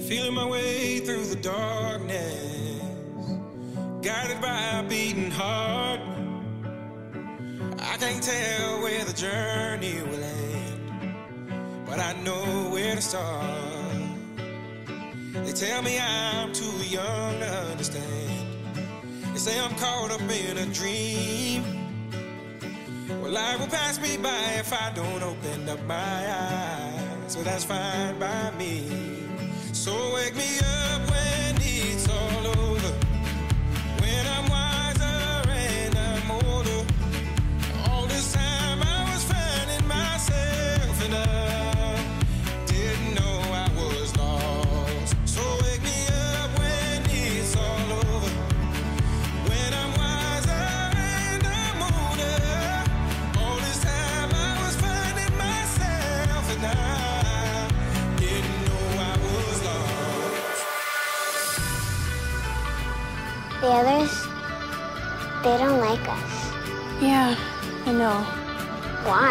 Feeling my way through the darkness, guided by a beating heart. I can't tell where the journey will end, but I know where to start. They tell me I'm too young to understand. They say I'm caught up in a dream. Well, life will pass me by if I don't open up my eyes. So that's fine by me. So wake me up when it's all over, when I'm wiser and I'm older. All this time I was finding myself and I didn't know I was lost. So wake me up when it's all over, when I'm wiser and I'm older. All this time I was finding myself and I didn't know I was lost. The others, they don't like us. Yeah, I know. Why?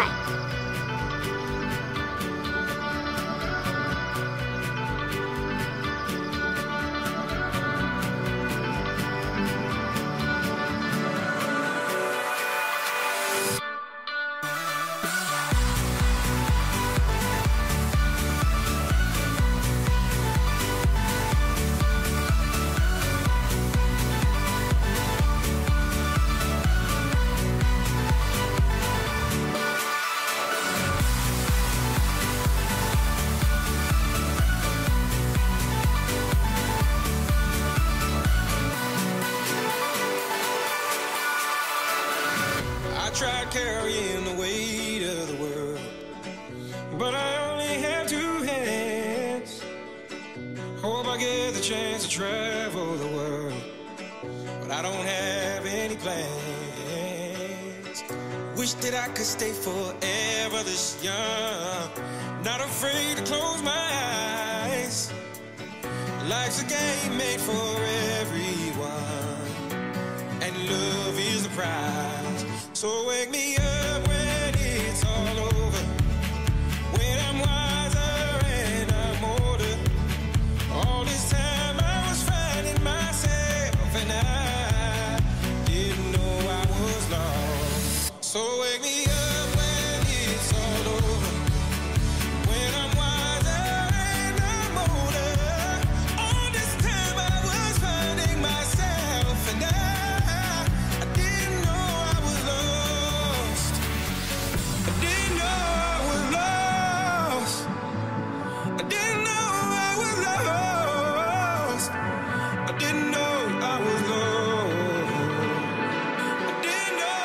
I tried carrying the weight of the world, but I only have two hands. Hope I get the chance to travel the world, but I don't have any plans. Wish that I could stay forever this young, not afraid to close my eyes. Life's a game made for everyone, and love is the prize. So wake me up when it's all over, when I'm wiser and I'm older. All this time I was finding myself and I didn't know I was lost. So wake me up when it's all over, when I'm wiser and I'm older. All this time I was finding myself and I didn't know I was lost. I didn't know I was lost. I didn't know I was lost. I didn't know I was lost. I didn't know.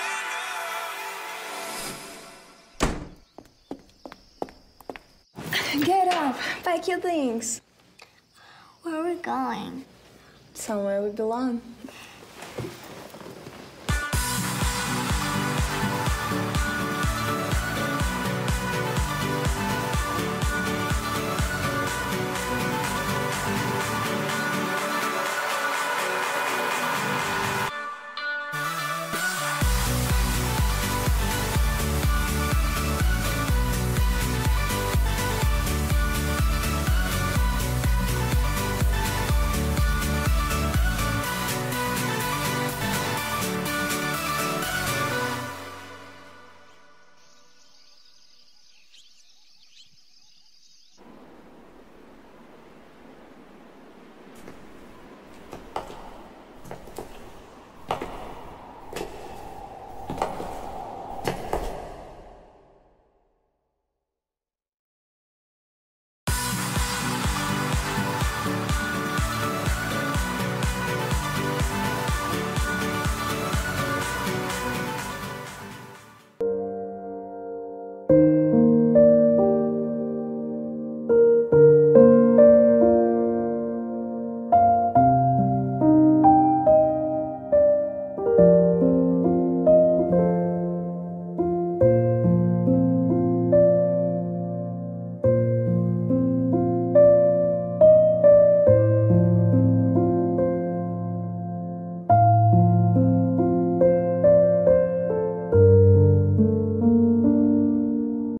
Get up, pack your things. Where are we going? Somewhere we belong.